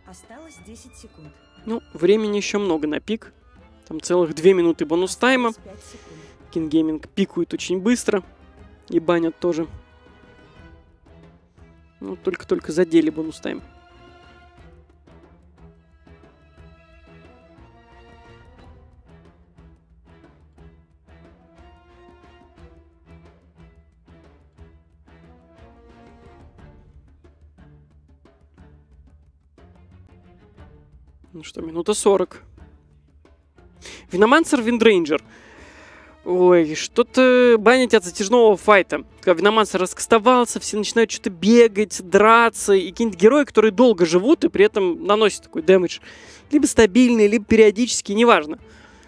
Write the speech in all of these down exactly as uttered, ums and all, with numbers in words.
Осталось десять секунд. Ну, времени еще много на пик. Там целых две минуты бонус тайма. King Gaming пикует очень быстро. И банят тоже. Ну, только-только задели бонус тайм. Ну что, минута сорок. Виномансер, Виндрейнджер. Ой, что-то банить от затяжного файта. Когда Виномансер раскастовался, все начинают что-то бегать, драться. И какие-нибудь герои, которые долго живут и при этом наносят такой дэмэдж. Либо стабильный, либо периодически, неважно.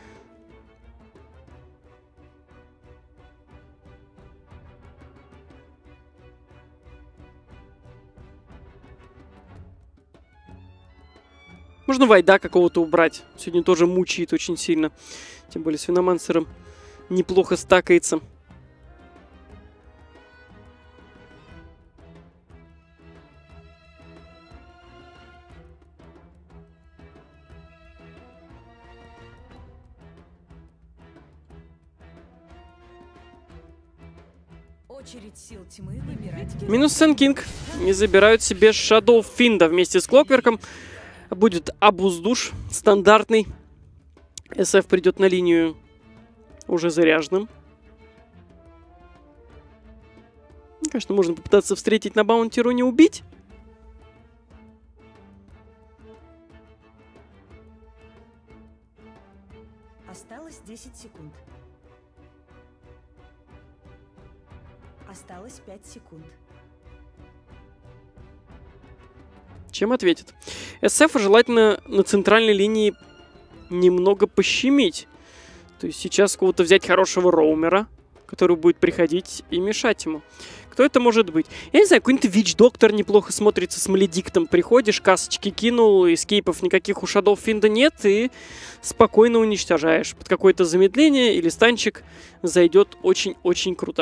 Можно Вайда какого-то убрать. Сегодня тоже мучает очень сильно. Тем более с Виномансером неплохо стакается. Очередь сил тьмы выбирать. Минус Сэн Кинг. Не забирают себе Shadow Fiend вместе с Клокверком. Будет Абуздуш стандартный. эс эф придет на линию уже заряженным. Конечно, можно попытаться встретить на баунтиру, не убить. Осталось десять секунд. Осталось пять секунд. Чем ответит? эс эф желательно на центральной линии немного пощемить. То есть сейчас кого-то взять хорошего роумера, который будет приходить и мешать ему. Кто это может быть? Я не знаю, какой-нибудь Вич-доктор неплохо смотрится с Маледиктом. Приходишь, касочки кинул, эскейпов никаких у Shadow Fiend нет, и спокойно уничтожаешь. Под какое-то замедление или станчик зайдет очень-очень круто.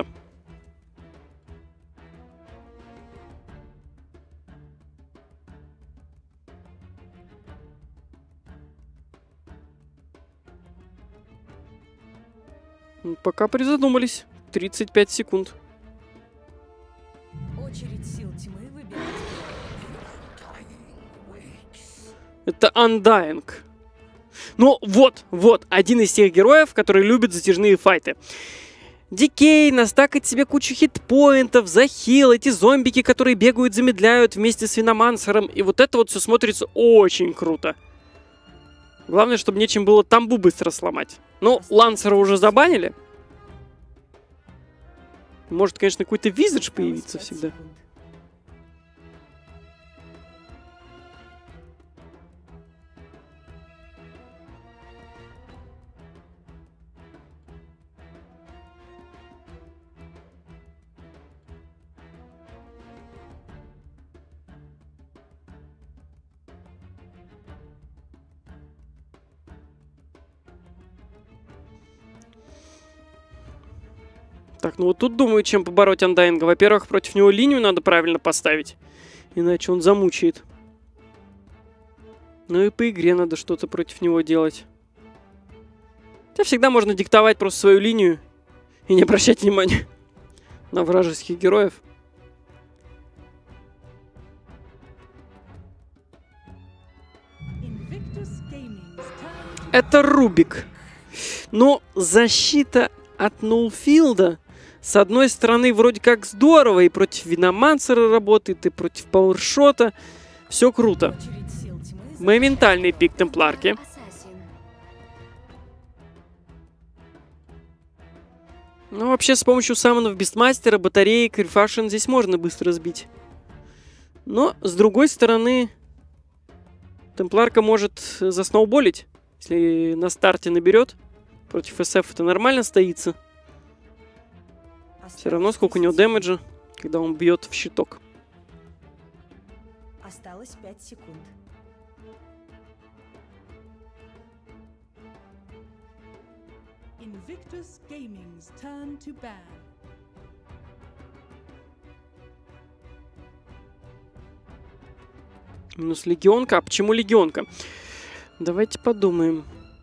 Пока призадумались. тридцать пять секунд. Очередь сил тьмы выбирать. Это Undying. Ну вот, вот, один из тех героев, которые любят затяжные файты. Дикей, настакать себе кучу хитпоинтов, захил, эти зомбики, которые бегают, замедляют вместе с Виномансером. И вот это вот все смотрится очень круто. Главное, чтобы нечем было тамбу быстро сломать. Ну, Лансера уже забанили. Может, конечно, какой-то визидж появиться всегда. Так, ну вот тут думаю, чем побороть Undying. Во-первых, против него линию надо правильно поставить. Иначе он замучает. Ну и по игре надо что-то против него делать. Хотя всегда можно диктовать просто свою линию. И не обращать внимания на вражеских героев. Это Рубик. Но защита от Нулфилда, с одной стороны, вроде как здорово, и против Виномансера работает, и против Пауэршота. Все круто. Моментальный пик Темпларки. Ну, вообще, с помощью саммонов Бистмастера, батареи, Крифашен здесь можно быстро сбить. Но, с другой стороны, Темпларка может засноуболить, если на старте наберет. Против эс эф это нормально стоится. Все равно сколько у него дэмэджа, когда он бьет в щиток. Осталось пять секунд. Invictus Gaming's turn to ban. Минус легионка. А почему легионка? Давайте подумаем.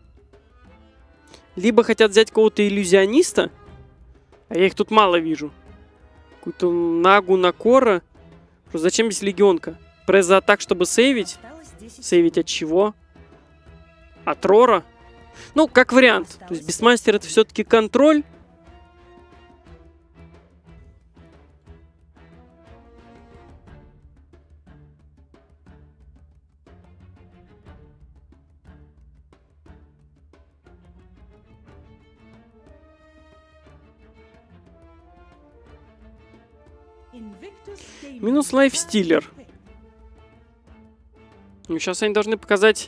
Либо хотят взять кого-то иллюзиониста, а я их тут мало вижу. Какую-то Нагу Накора. Просто зачем здесь легионка? Пресс за атак, чтобы сейвить? Сейвить от чего? От Рора? Ну, как вариант. То есть Бисмастер это все-таки контроль. Минус лайфстиллер. Ну, сейчас они должны показать...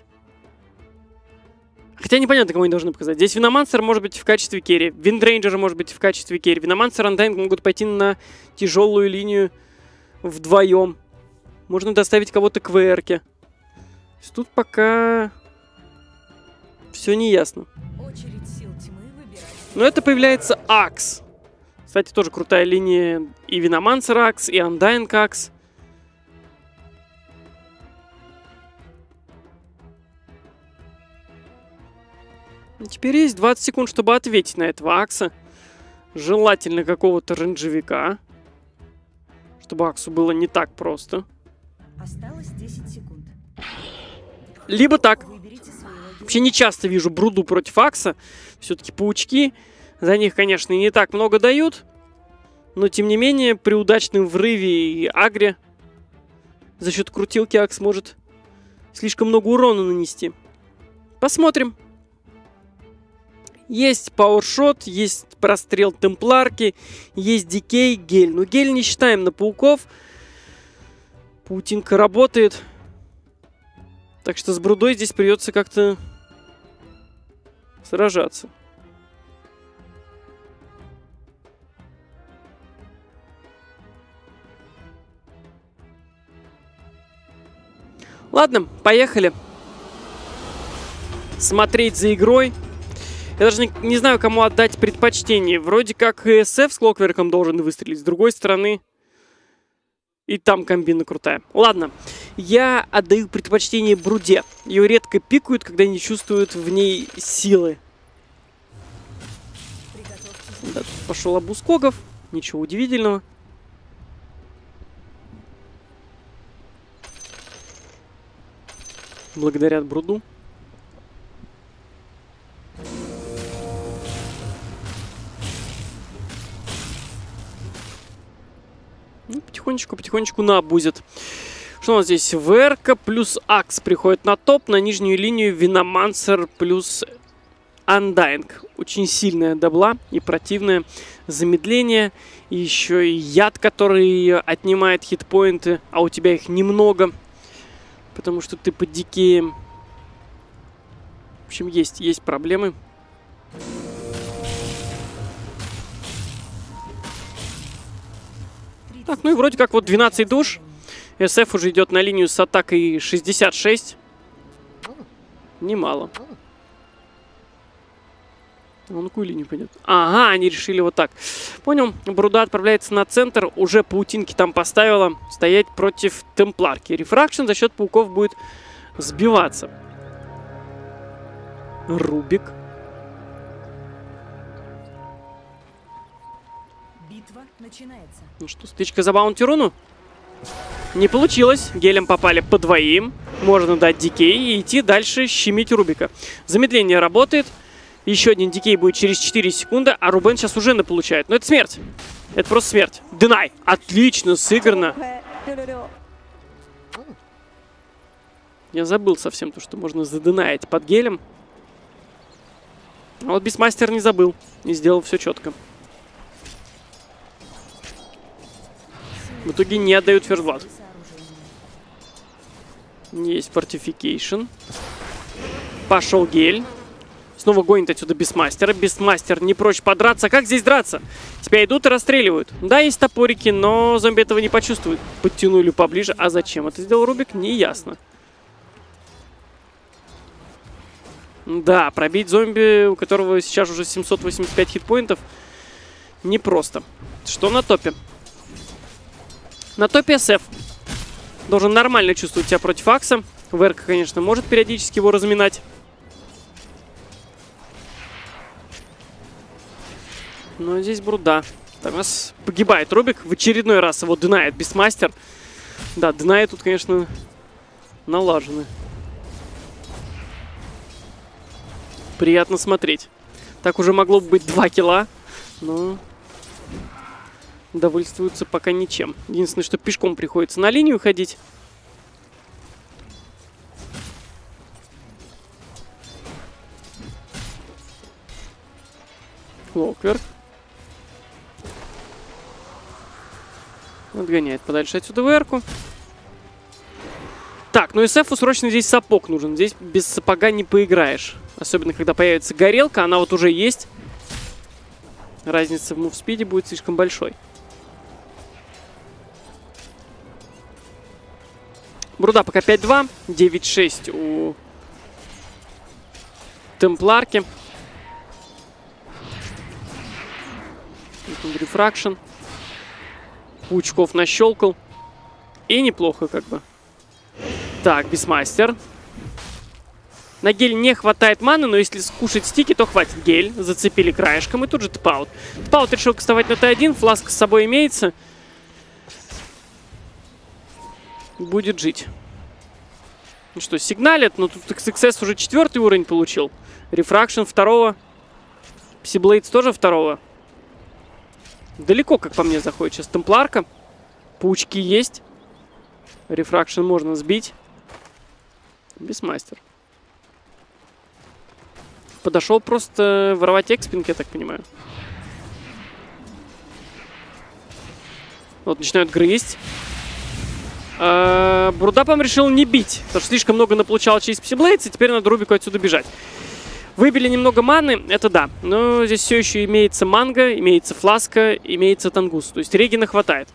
Хотя непонятно, кого они должны показать. Здесь Виномансер может быть в качестве керри. Виндрейнджер может быть в качестве керри. Виномансер и Андайнг могут пойти на тяжелую линию вдвоем. Можно доставить кого-то к ВРке. Тут пока... Все неясно. Но это появляется Акс. Кстати, тоже крутая линия. И Виномансер Акс, и Андайнг Акс. Теперь есть двадцать секунд, чтобы ответить на этого Акса. Желательно какого-то рейнджевика. Чтобы Аксу было не так просто. Осталось десять секунд. Либо так. Вообще не часто вижу Бруду против Акса. Все-таки паучки. За них, конечно, не так много дают. Но, тем не менее, при удачном врыве и агре за счет крутилки Акс может слишком много урона нанести. Посмотрим. Есть пауэршот, есть прострел темпларки, есть дикей, гель. Но гель не считаем на пауков. Паутинка работает. Так что с Брудой здесь придется как-то сражаться. Ладно, поехали. Смотреть за игрой. Я даже не, не знаю, кому отдать предпочтение. Вроде как и эс эф с Клокверком должен выстрелить. С другой стороны, и там комбина крутая. Ладно, я отдаю предпочтение Бруде. Ее редко пикают, когда не чувствуют в ней силы. Да, пошел обуз когов. Ничего удивительного. Благодарят Бруду. Ну, потихонечку, потихонечку наобузят. Что у нас здесь? ВРК плюс Акс приходит на топ. На нижнюю линию Виномансер плюс Андайнг. Очень сильная дабла и противное замедление. И еще и яд, который отнимает хитпоинты, а у тебя их немного. Потому что ты под дикеем. В общем, есть, есть проблемы. Так, ну и вроде как вот двенадцать душ. эс эф уже идет на линию с атакой шестьдесят шесть. Немало. Он на какую линию пойдет? Ага, они решили вот так. Понял. Бруда отправляется на центр. Уже паутинки там поставила. Стоять против темпларки. Рефракшн за счет пауков будет сбиваться. Рубик. Битва начинается. Ну что, стычка за баунти-руну? Не получилось. Гелем попали по двоим. Можно дать дикей и идти дальше щемить Рубика. Замедление работает. Еще один дикей будет через четыре секунды, а Рубен сейчас уже наполучает. Но это смерть. Это просто смерть. Денай. Отлично сыграно. Я забыл совсем то, что можно заденаить под гелем. А вот Бисмастер не забыл. И сделал все четко. В итоге не отдают ферзблад. Есть фортификейшн. Пошел гель. Снова гонит отсюда Бисмастера. Бисмастер не прочь подраться. Как здесь драться? Тебя идут и расстреливают. Да, есть топорики, но зомби этого не почувствуют. Подтянули поближе. А зачем это сделал Рубик? Не ясно. Да, пробить зомби, у которого сейчас уже семьсот восемьдесят пять хитпоинтов, непросто. Что на топе? На топе эс эф. должен нормально чувствовать себя против Акса. Верка, конечно, может периодически его разминать. Но здесь Бруда. Так, у нас погибает Рубик. В очередной раз его динает Бисмастер. Да, динает тут, конечно, налажены. Приятно смотреть. Так уже могло бы быть два килла. Но довольствуются пока ничем. Единственное, что пешком приходится на линию ходить. Локвер. Отгоняет подальше отсюда Верку. Так, ну эс эфу срочно здесь сапог нужен. Здесь без сапога не поиграешь. Особенно, когда появится горелка. Она вот уже есть. Разница в мувспиде будет слишком большой. Бруда пока пять два. девять шесть у Темпларки. Рефракшн. Паучков нащелкал. И неплохо как бы. Так, Бисмастер. На гель не хватает маны, но если скушать стики, то хватит. Гель. Зацепили краешком и тут же тпаут. Тпаут решил кастовать на тэ один. Фласка с собой имеется. Будет жить. Ну что, сигналит, но тут икс икс эс уже четвертый уровень получил. Рефракшн второго. Псиблейдс тоже второго. Далеко, как по мне, заходит сейчас Темпларка. Паучки есть. Рефракшн можно сбить. Бисмастер. Подошел просто воровать экспинг, я так понимаю. Вот, начинают грызть. А, Бруда, по-моему, решил не бить, потому что слишком много наполучал через Псиблейдс, и теперь надо Рубику отсюда бежать. Выбили немного маны, это да. Но здесь все еще имеется манго, имеется фласка, имеется тангус. То есть регина хватает.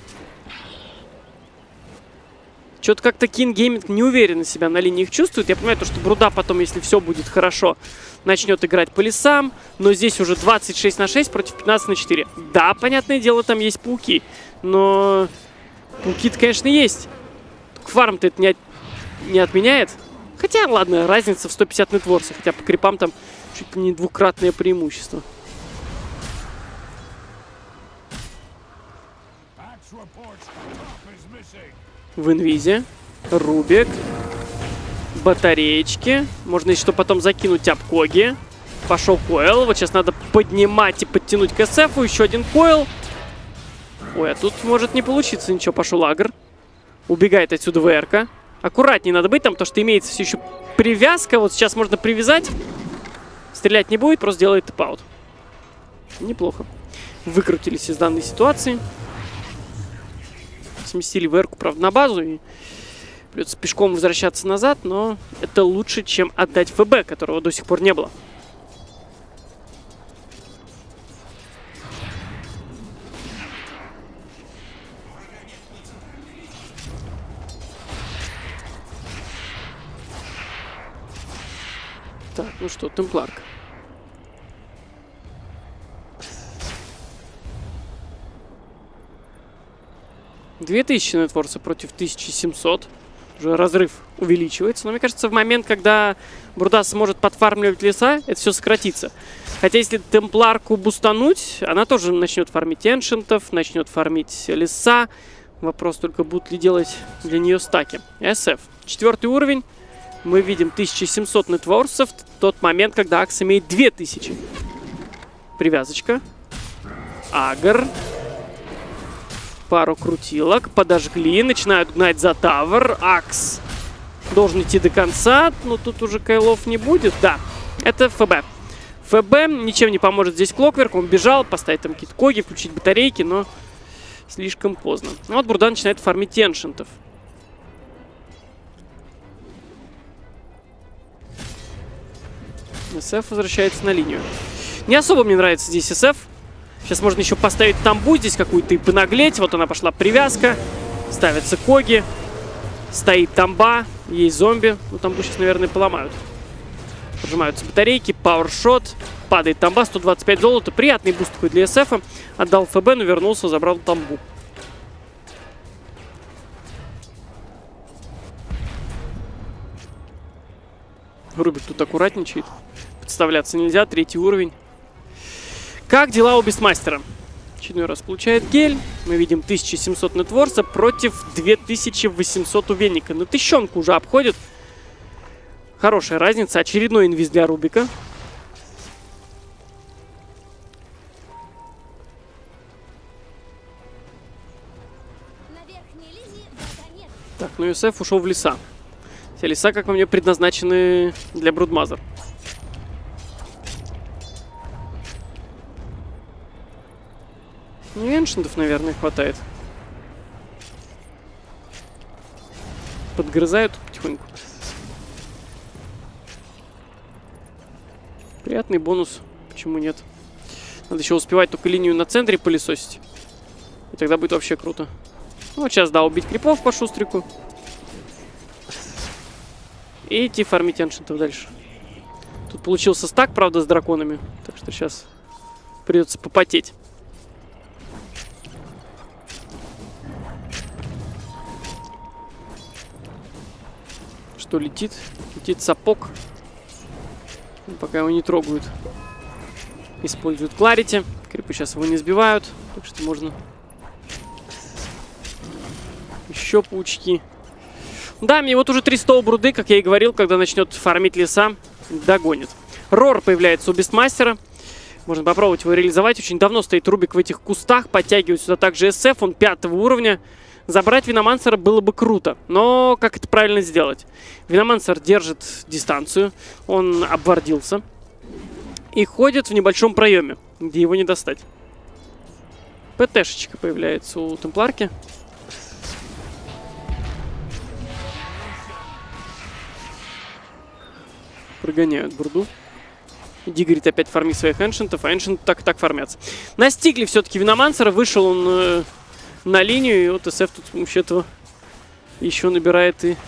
Что-то как-то King Gaming неуверенно себя на линиях чувствует. Я понимаю, то, что Бруда потом, если все будет хорошо, начнет играть по лесам. Но здесь уже двадцать шесть на шесть против пятнадцать на четыре. Да, понятное дело, там есть пауки. Но пауки-то, конечно, есть. Фарм-то это не, от... не отменяет. Хотя, ладно, разница в сто пятьдесят нетворса. Хотя по крипам там чуть ли не двукратное преимущество. В инвизе. Рубик. Батареечки. Можно еще потом закинуть обкоги. Пошел койл. Вот сейчас надо поднимать и подтянуть к эс эфу. Еще один койл. Ой, а тут может не получиться ничего. Пошел агр. Убегает отсюда ВРК. Аккуратнее надо быть там, потому что имеется все еще привязка. Вот сейчас можно привязать. Стрелять не будет, просто делает тэп-аут. Неплохо. Выкрутились из данной ситуации. Сместили ВРку, правда, на базу. И придется пешком возвращаться назад, но это лучше, чем отдать ФБ, которого до сих пор не было. Так, ну что, Темпларка. две тысячи нетворса против тысячи семисот. Уже разрыв увеличивается. Но мне кажется, в момент, когда Бруда сможет подфармливать леса, это все сократится. Хотя если Темпларку бустануть, она тоже начнет фармить эншентов, начнет фармить леса. Вопрос только, будут ли делать для нее стаки. эс эф. Четвертый уровень. Мы видим тысяча семьсот нетворсов. Тот момент, когда Акс имеет две тысячи. Привязочка. Агр. Пару крутилок. Подожгли. Начинают гнать за тавер. Акс должен идти до конца. Но тут уже кайлов не будет. Да, это ФБ. ФБ ничем не поможет здесь Клокверк. Он бежал, поставить там какие-то коги, включить батарейки, но слишком поздно. Ну вот Бруда начинает фармить эншентов. эс эф возвращается на линию. Не особо мне нравится здесь эс эф. Сейчас можно еще поставить тамбу здесь какую-то и понаглеть. Вот она пошла привязка. Ставятся коги. Стоит тамба. Есть зомби. Ну, тамбу сейчас, наверное, поломают. Прожимаются батарейки. Пауэршот. Падает тамба. сто двадцать пять золота. Приятный буст такой для эс эф. Отдал ФБ, но вернулся, забрал тамбу. Рубик тут аккуратничает. Подставляться нельзя. Третий уровень. Как дела у Бестмастера? Очередной раз получает гель. Мы видим тысяча семьсот нетворса против две тысячи восемьсот у Венника. Ну, тыщенку уже обходит. Хорошая разница. Очередной инвиз для Рубика. Так, ну ю эс эф ушел в леса. Все леса, как по мне, предназначены для Брудмазер. Ну, эншентов, наверное, хватает. Подгрызают потихоньку. Приятный бонус. Почему нет? Надо еще успевать только линию на центре пылесосить. И тогда будет вообще круто. Ну, вот сейчас, да, убить крипов по шустрику. И идти фармить эншентов дальше. Тут получился стак, правда, с драконами. Так что сейчас придется попотеть. Что летит? Летит сапог. Пока его не трогают. Используют Кларити. Крипы сейчас его не сбивают. Так что можно... Еще паучки. Да, мне вот уже триста бруды, как я и говорил, когда начнет фармить леса, догонит. Рор появляется у Бестмастера. Можно попробовать его реализовать. Очень давно стоит Рубик в этих кустах. Подтягивает сюда также эс эф. Он пятого уровня. Забрать Виномансера было бы круто. Но как это правильно сделать? Виномансер держит дистанцию. Он обвардился. И ходит в небольшом проеме, где его не достать. ПТшечка появляется у Темпларки. Прогоняют бурду. Ди говорит, опять фарми своих эншентов, а эншенты так и так фармятся. Настигли все-таки Виномансера, вышел он э, на линию, и вот эс эф тут с помощью этого еще набирает и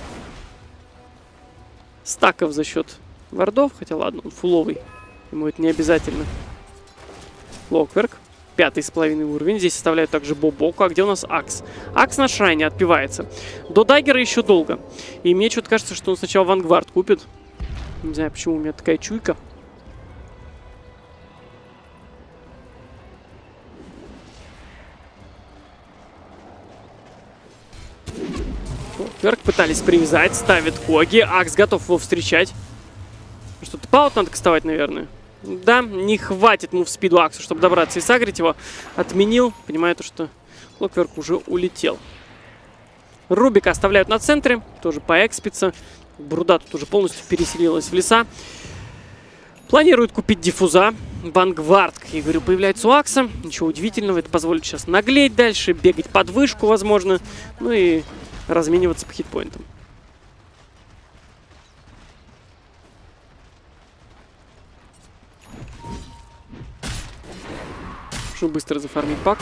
стаков за счет вардов. Хотя ладно, он фуловый, ему это не обязательно. Локверк, пятый с половиной уровень, здесь составляют также Бобоку. А где у нас Акс? Акс на шрайне отпивается. До даггера еще долго. И мне что-то кажется, что он сначала Вангвард купит. Не знаю, почему у меня такая чуйка. Верк пытались привязать, ставит Коги. Акс готов его встречать. Что-то паут надо кастовать, наверное. Да, не хватит мув спиду Аксу, чтобы добраться и сагрить его. Отменил, понимая то, что Клокверк уже улетел. Рубика оставляют на центре, тоже поэкспится. Бруда тут уже полностью переселилась в леса. Планируют купить диффуза. Вангвард, как я говорю, появляется у Акса. Ничего удивительного, это позволит сейчас наглеть дальше, бегать под вышку, возможно. Ну и размениваться по хитпоинтам. Прошу быстро зафармить пак.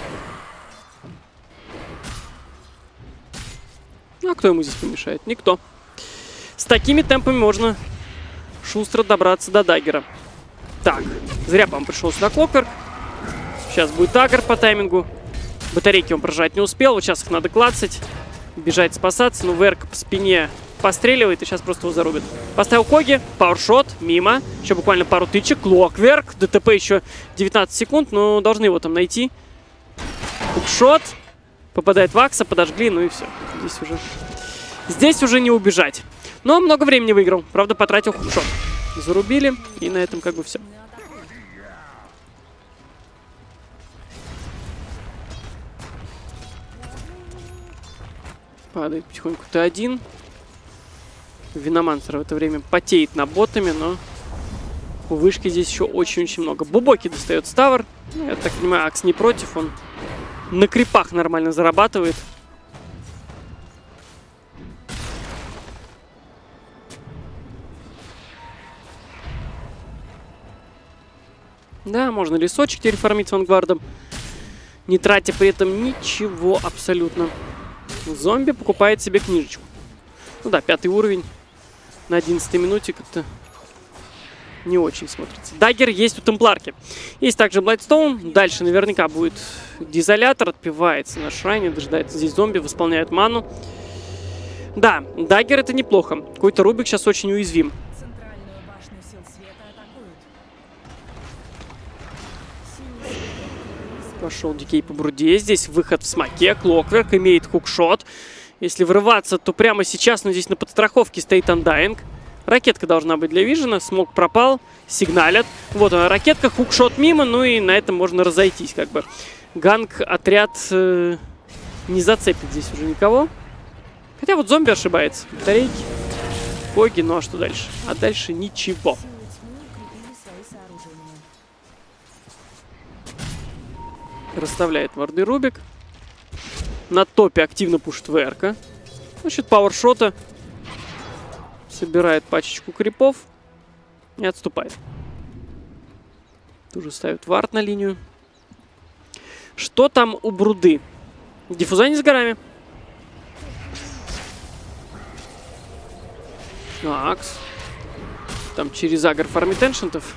А кто ему здесь помешает? Никто. С такими темпами можно шустро добраться до даггера. Так, зря, по-моему, пришел сюда Клокверк. Сейчас будет даггер по таймингу. Батарейки он прожать не успел. Вот сейчас их надо клацать. Бежать спасаться. Ну, Верк по спине постреливает и сейчас просто его зарубит. Поставил Коги. Пауэршот. Мимо. Еще буквально пару тычек. Клокверк. ДТП еще девятнадцать секунд. Но должны его там найти. Хукшот. Попадает в Акса. Подожгли. Ну и все. Здесь уже... Здесь уже не убежать. Но много времени выиграл. Правда, потратил хукшот. Зарубили. И на этом как бы все. Падает потихоньку Т один. Виномансер в это время потеет на ботами, но у вышки здесь еще очень-очень много. Бубоки достает Ставр. Я так понимаю, Акс не против. Он на крипах нормально зарабатывает. Да, можно лесочек теперь фармить с Вангвардом, не тратя при этом ничего абсолютно. Зомби покупает себе книжечку. Ну да, пятый уровень на одиннадцатой минуте как-то не очень смотрится. Даггер есть у Темпларки. Есть также Бладстоун. Дальше наверняка будет дизолятор. Отпивается на шрайне. Дожидается здесь зомби. Восполняет ману. Да, даггер это неплохо. Какой-то Рубик сейчас очень уязвим. Пошел Дикей по бруде. Здесь выход в смоке. Клокверк имеет хукшот. Если врываться, то прямо сейчас, но здесь на подстраховке стоит Undying. Ракетка должна быть для Вижена. Смог пропал. Сигналят. Вот она, ракетка. Хукшот мимо. Ну и на этом можно разойтись, как бы. Ганг, отряд э, не зацепит здесь уже никого. Хотя вот зомби ошибается. Батарейки. Боги. Ну а что дальше? А дальше ничего. Расставляет варды Рубик. На топе активно пушит ВРка. Значит, пауэршота. Собирает пачечку крипов. И отступает. Тоже ставит вард на линию. Что там у бруды? Диффуза не с горами. Акс. Там через агр фармит эншентов.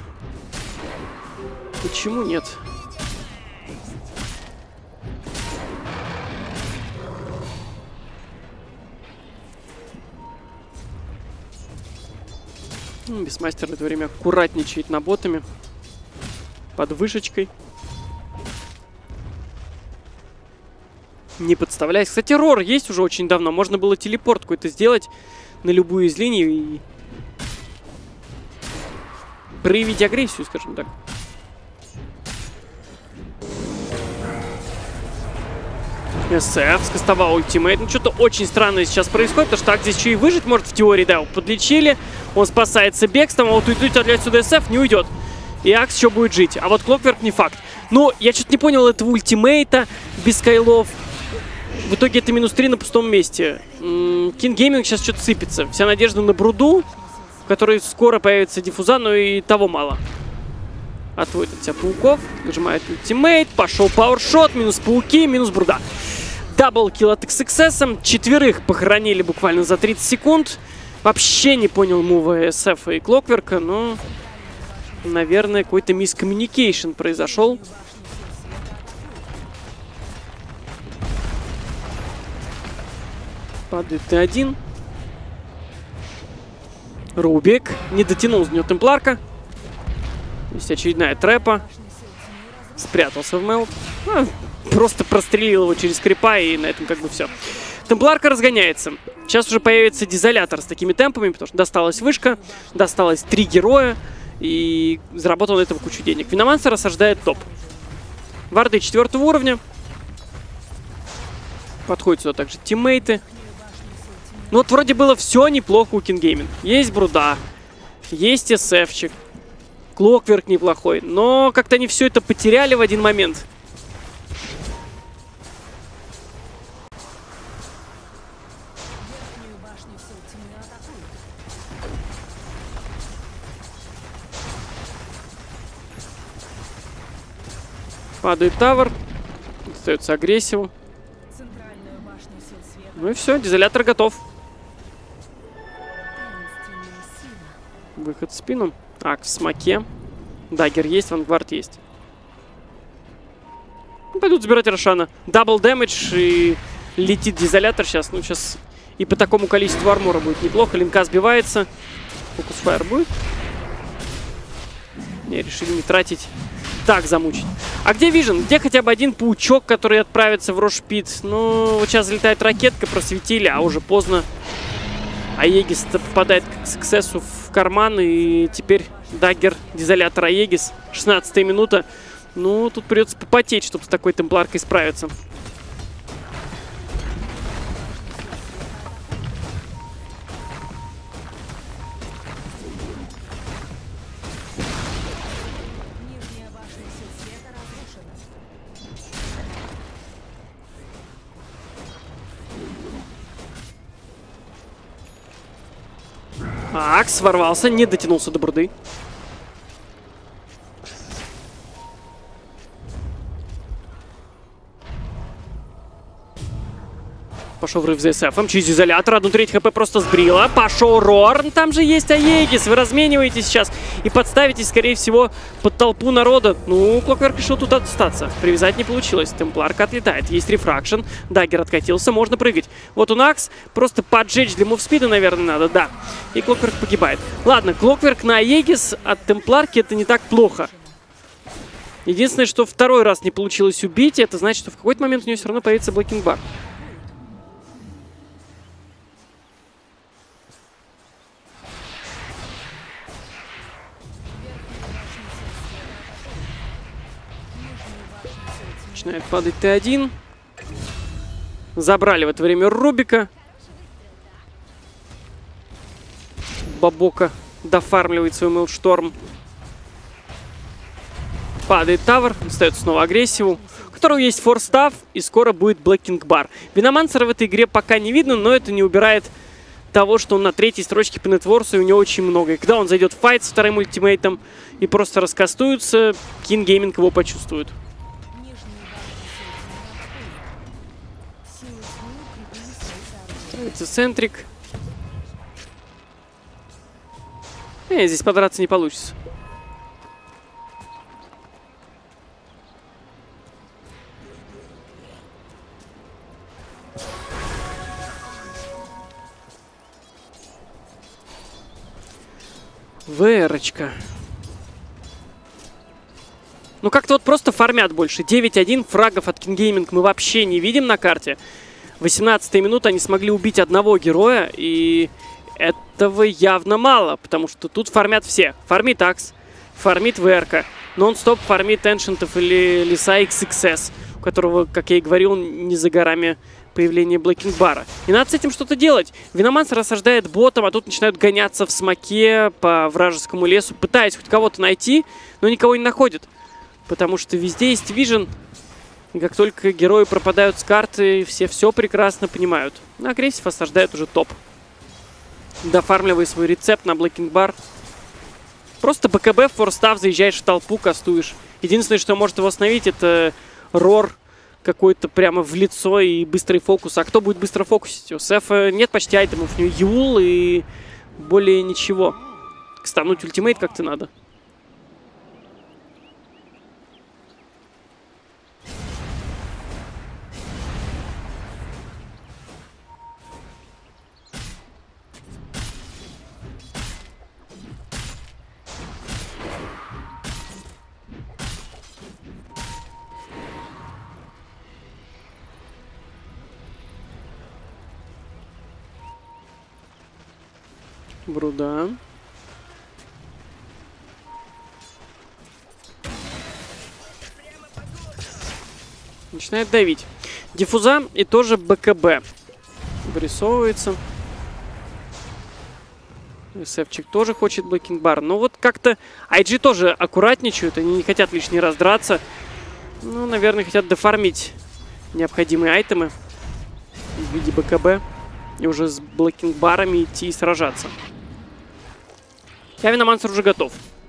Почему нет? Бисмастер в это время аккуратничает на ботами. Под вышечкой. Не подставляясь. Кстати, Рор есть уже очень давно. Можно было телепорт какой-то сделать на любую из линий и проявить агрессию, скажем так. эс эф скастовал ультимейт. Ну, что-то очень странное сейчас происходит, потому что так здесь еще и выжить может в теории, да. Подлечили, он спасается бегством, а вот уйдет отсюда эс эф, не уйдет. И Акс еще будет жить. А вот Клокверк не факт. Но я что-то не понял этого ультимейта без скайлов. В итоге это минус три на пустом месте. King Gaming сейчас что-то сыпется. Вся надежда на бруду, в которой скоро появится диффуза, но и того мало. Отводит от себя пауков, нажимает ультимейт, пошел пауэршот, минус пауки, минус бруда. Даблкил от икс икс эс, четверых похоронили буквально за тридцать секунд. Вообще не понял мува эс эф и Клокверка, но, наверное, какой-то мискоммуникейшн произошел. Падает Т один. Рубик не дотянул с него темпларка. Есть очередная трэпа. Спрятался в мелт. А, просто прострелил его через крипа, и на этом как бы все. Темпларка разгоняется. Сейчас уже появится дизолятор с такими темпами, потому что досталась вышка, досталось три героя, и заработал на этом кучу денег. Виномансер осаждает топ. Варды четвертого уровня. Подходят сюда также тиммейты. Ну вот вроде было все неплохо у King Gaming. Есть бруда, есть эс эфчик. Клокверк неплохой, но как-то они все это потеряли в один момент. Падает тавер, остается агрессив. Ну и все, дизолятор готов. Выход в спину. Акс в смоке. Даггер есть, вангвард есть. Пойдут забирать Рошана. Дабл дэмэдж и летит дизолятор сейчас. Ну, сейчас и по такому количеству армора будет неплохо. Линка сбивается. Фокус фаер будет. Не, решили не тратить. Так замучить. А где Вижен? Где хотя бы один паучок, который отправится в Рошпит? Ну, вот сейчас залетает ракетка, просветили, а уже поздно. Аегис попадает к суксессу в карман, и теперь даггер дизолятор Аегис. шестнадцатая минута. Ну, тут придется попотеть, чтобы с такой темпларкой справиться. Акс ворвался, не дотянулся до бруды. Пошел врыв за эс эф. Через изолятор. Одну треть хп просто сбрила. Пошел Рорн. Там же есть Аегис. Вы размениваете сейчас и подставитесь, скорее всего, под толпу народа. Ну, Клокверк решил тут остаться. Привязать не получилось. Темпларка отлетает. Есть рефракшн. Даггер откатился. Можно прыгать. Вот у Накс. Просто поджечь для мувспида, наверное, надо. Да. И Клокверк погибает. Ладно, Клокверк на Аегис от Темпларки это не так плохо. Единственное, что второй раз не получилось убить, это значит, что в какой-то момент у нее все равно появится блокинг-бар. Начинает падать Т один. Забрали в это время Рубика. Бабока дофармливает свой Мейлшторм. Падает Тавр, остается снова агрессиву, у которого есть форстав, и скоро будет блокинг-бар. Виномансера в этой игре пока не видно, но это не убирает того, что он на третьей строчке по нетворсу, и у него очень много. И когда он зайдет в файт со вторым ультимейтом и просто раскастуется, King Gaming его почувствует. Ставится центрик. Э, здесь подраться не получится. ВРочка. Ну как-то вот просто фармят больше. девять один фрагов от King Gaming мы вообще не видим на карте. восемнадцатая минута они смогли убить одного героя, и этого явно мало, потому что тут фармят все. Фармит Акс, фармит ВРка, нон-стоп фармит Эншентов или Лиса икс икс эс, у которого, как я и говорил, не за горами появление блокинг-бара. И надо с этим что-то делать. Виномансер рассаждает ботом, а тут начинают гоняться в смоке по вражескому лесу, пытаясь хоть кого-то найти, но никого не находят. Потому что везде есть вижен, и как только герои пропадают с карты, все все прекрасно понимают. На агрессив осаждает уже топ. Дофармливай свой рецепт на блокинг-бар. Просто БКБ, форстав, заезжаешь в толпу, кастуешь. Единственное, что может его остановить, это рор какой-то прямо в лицо и быстрый фокус. А кто будет быстро фокусить? У Сефа нет почти айтемов. У него Юл и более ничего. Стануть ультимейт как-то надо. Бруда. Начинает давить. Диффуза и тоже БКБ. Вырисовывается. Эсэфчик тоже хочет блокинг-бар. Но вот как-то ай джи тоже аккуратничают. Они не хотят лишний раз драться. Ну, наверное, хотят дофармить необходимые айтемы в виде БКБ. И уже с блокинг-барами идти и сражаться. Виномансер уже готов.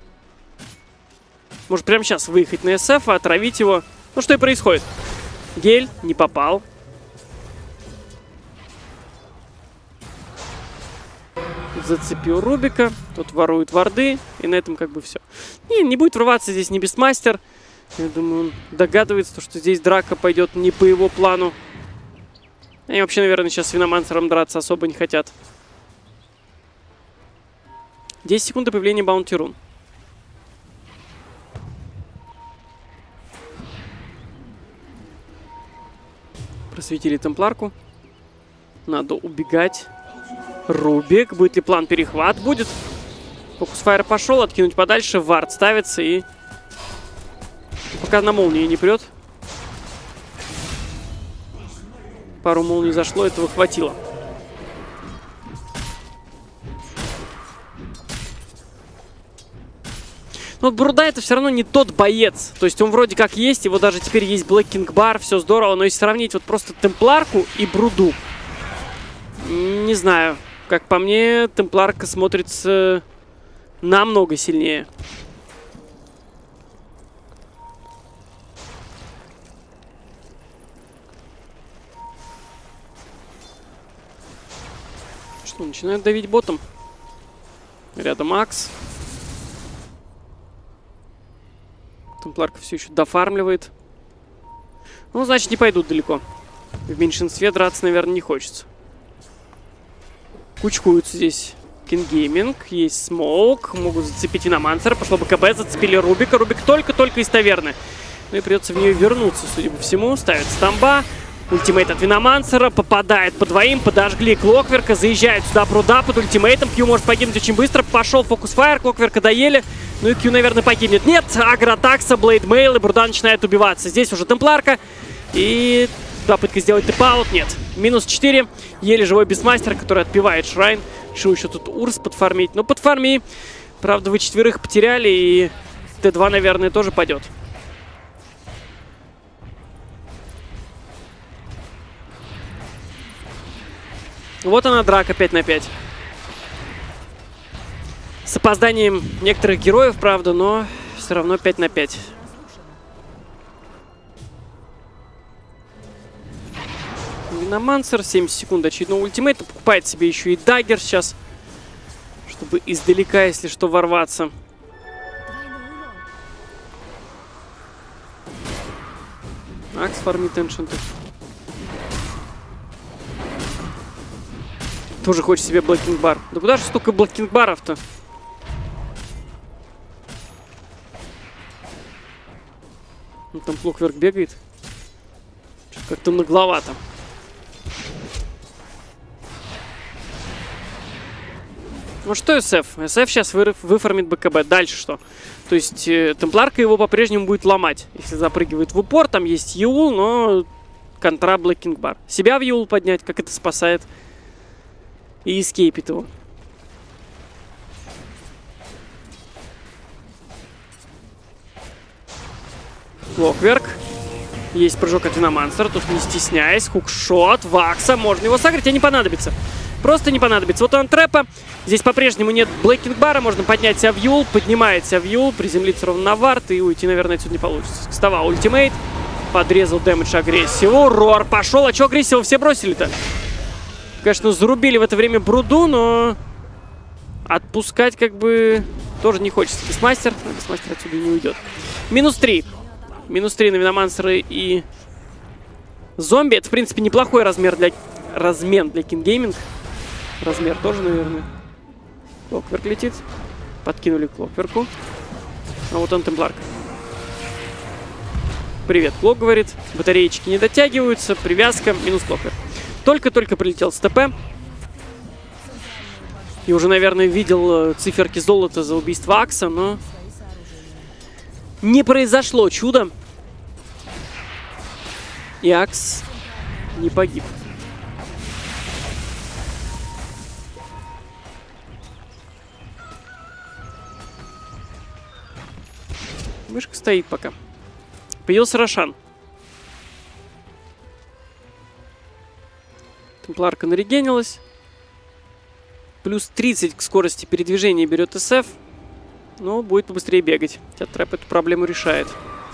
Может прямо сейчас выехать на СФ, отравить его. Ну что и происходит. Гель не попал. Зацепил Рубика. Тот ворует варды. И на этом как бы все. Не, не будет врываться здесь ни Бестмастер. Я думаю, он догадывается, что здесь драка пойдет не по его плану. Они вообще, наверное, сейчас с Виномансером драться особо не хотят. десять секунд до появления Баунти Рун. Просветили темпларку. Надо убегать. Рубик. Будет ли план перехват? Будет. Фокус-файр пошел. Откинуть подальше. Вард ставится и... Пока на молнии не прет. Пару молний зашло. Этого хватило. Но Бруда это все равно не тот боец. То есть он вроде как есть, его даже теперь есть блокинг-бар, все здорово. Но если сравнить вот просто темпларку и Бруду, не знаю. Как по мне, темпларка смотрится намного сильнее. Что, начинают давить ботом. Рядом Акс. Темпларка все еще дофармливает. Ну, значит, не пойдут далеко. В меньшинстве драться, наверное, не хочется. Кучкуются здесь Кингейминг, есть смоук, могут зацепить Виномансера, пошло БКБ, зацепили Рубика, Рубик только-только из таверны. Ну и придется в нее вернуться, судя по всему, ставит стамба. Ультимейт от Виномансера, попадает по двоим, подожгли Клокверка, заезжает сюда Бруда под ультимейтом, Кью может погибнуть очень быстро, пошел фокус-файр, Клокверка доели, ну и Кью, наверное, погибнет. Нет, агротакса, блейдмейл, и Бруда начинает убиваться. Здесь уже темпларка, и попытка сделать тэп-аут, нет. Минус четыре, еле живой Бисмастер, который отбивает Шрайн. Решил еще тут Урс подфармить, но подфарми. Правда, вы четверых потеряли, и Т два, наверное, тоже пойдет. Вот она, драка пять на пять. С опозданием некоторых героев, правда, но все равно пять на пять. Виномансер, семьдесят секунд очередного ультимейта. Покупает себе еще и даггер сейчас, чтобы издалека, если что, ворваться. Акс фармит эншентов. Тоже хочет себе блокинг-бар. Да куда же столько блокинг-баров-то? Ну, там Клокверк бегает. Как-то нагловато. Ну что эс эф? эс эф сейчас вы, выформит БКБ. Дальше что? То есть э, темпларка его по-прежнему будет ломать. Если запрыгивает в упор, там есть Юл, но контра блокинг-бар. Себя в Юл поднять, как это спасает. И эскейпит его. Клокверк. Есть прыжок от Виномансера. Тут не стесняясь. Хукшот. Вакса. Можно его сагрить, а не понадобится. Просто не понадобится. Вот он трэпа. Здесь по-прежнему нет блейкинг-бара. Можно поднять себя в Юл. Поднимает себя в Юл. Приземлиться ровно на вард. И уйти, наверное, отсюда не получится. Кстава ультимейт. Подрезал дэмэдж агрессиву. Рор пошел. А что агрессиву все бросили-то? Конечно, зарубили в это время Бруду, но отпускать как бы тоже не хочется. Бисмастер. Бисмастер отсюда не уйдет. Минус три. Минус три на Виномансера и зомби. Это, в принципе, неплохой размер для... размен для Кингейминг. Размер тоже, наверное. Клокверк летит. Подкинули Клокверку. А вот он, темпларка. Привет, Клок говорит. Батареечки не дотягиваются. Привязка. Минус Клокверк. Только-только прилетел с ТП. И уже, наверное, видел циферки золота за убийство Акса, но не произошло чудо. И Акс не погиб. Вышка стоит пока. Появился Рошан. Темпларка нарегенилась. Плюс тридцать к скорости передвижения берет эс эф. Но будет побыстрее бегать. Хотя трэп эту проблему решает.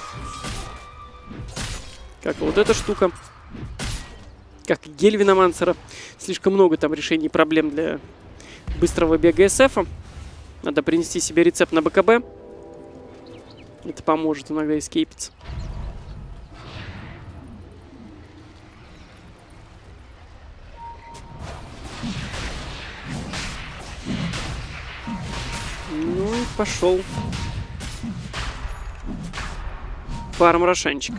Как вот эта штука. Как и гель Виномансера. Слишком много там решений проблем для быстрого бега эс эф. Надо принести себе рецепт на БКБ. Это поможет иногда эскейпиться. Ну и пошел. Фарм Рошанчик.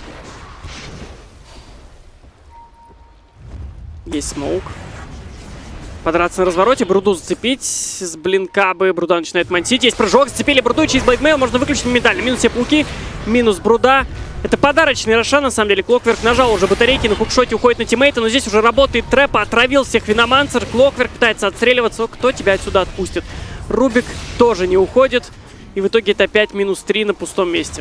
Есть смоук. Подраться на развороте, Бруду зацепить с блинка бы. Бруда начинает мансить. Есть прыжок, зацепили Бруду, через блейдмейл можно выключить моментально. Минус все пауки, минус Бруда. Это подарочный Рошан, на самом деле. Клокверк нажал уже батарейки, на хукшоте уходит на тиммейта, но здесь уже работает трэп, отравил всех Виномансер. Клокверк пытается отстреливаться. Кто тебя отсюда отпустит? Рубик тоже не уходит. И в итоге это опять минус три на пустом месте.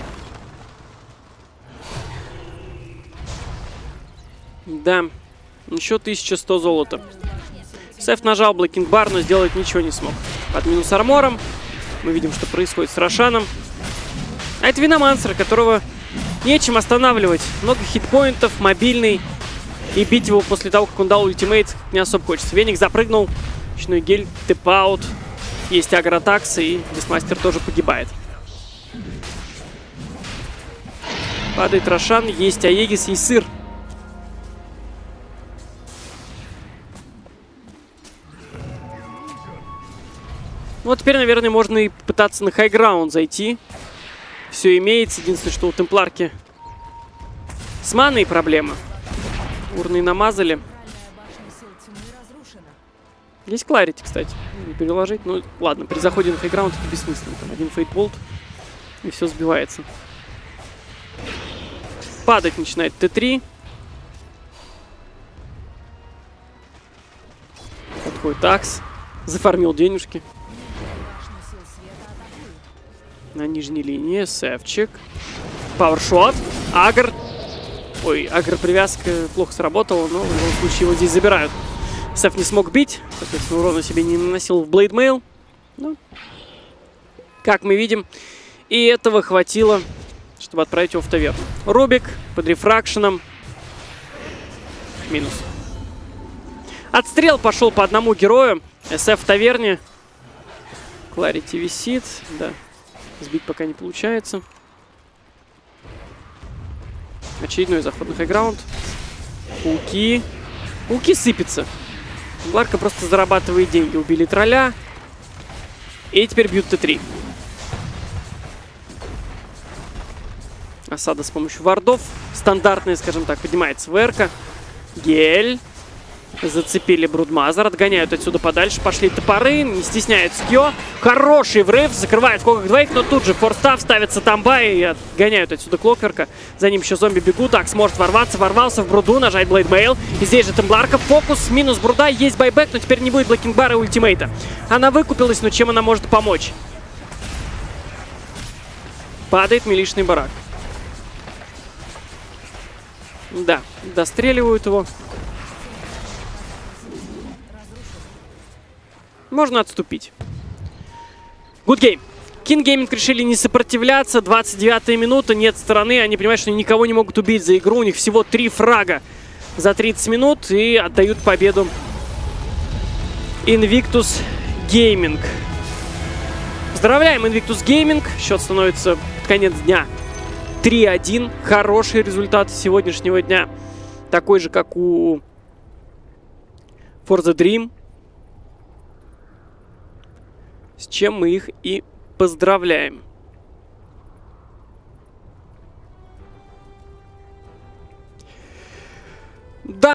Да, еще тысяча сто золота. Сэф нажал блокинг-бар, но сделать ничего не смог. Под минус армором. Мы видим, что происходит с Рошаном. А это Виномансер, которого нечем останавливать. Много хитпоинтов, мобильный. И бить его после того, как он дал ультимейт, не особо хочется. Веник запрыгнул. Ночной гель, тэп-аут. Есть агротакс, и Бисмастер тоже погибает. Падает Рошан, есть Аегис, есть сыр. Ну, вот теперь, наверное, можно и пытаться на хайграунд зайти. Все имеется. Единственное, что у темпларки с маной проблема. Урны намазали. Есть Кларити, кстати. Переложить. Ну, ладно, при заходе на хайграунд это бессмысленно. Там один фейтболт, и все сбивается. Падать начинает Т три. Подходит Акс. Зафармил денежки. На нижней линии Севчик. Пауэршот. Агр. Ой, агр-привязка плохо сработала, но в любом случае его здесь забирают. Сев не смог бить. Соответственно, урона себе не наносил в Блейдмейл. Ну, как мы видим. И этого хватило, чтобы отправить его в таверну. Рубик под рефракшеном. Минус. Отстрел пошел по одному герою. СФ в таверне. Кларити висит. Да. Сбить пока не получается. Очередной заход на хайграунд. Пауки. Пауки сыпятся. Ларка просто зарабатывает деньги. Убили тролля. И теперь бьют Т три. Осада с помощью вардов. Стандартная, скажем так, поднимается ВРК. Гель. Зацепили Брудмазер. Отгоняют отсюда подальше. Пошли топоры. Не стесняют Скио. Хороший врыв. Закрывает сколько двоих. Но тут же форстав ставится тамба. И отгоняют отсюда Клокверка. За ним еще зомби бегут. Акс может ворваться. Ворвался в Бруду. Нажать Блейдмейл. И здесь же Темпларка. Фокус. Минус Бруда. Есть байбек. Но теперь не будет Блэкинг-бара и ультимейта. Она выкупилась. Но чем она может помочь? Падает милишный барак. Да. Достреливают его. Можно отступить. Good game. King Gaming решили не сопротивляться. двадцать девятая минута, нет стороны. Они понимают, что никого не могут убить за игру. У них всего три фрага за тридцать минут. И отдают победу Invictus Gaming. Поздравляем Invictus Gaming. Счет становится под конец дня три один. Хороший результат сегодняшнего дня. Такой же, как у For the Dream. С чем мы их и поздравляем. Да.